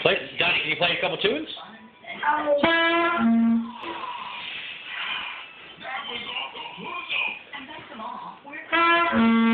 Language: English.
Play, Donnie, can you play a couple tunes? Oh.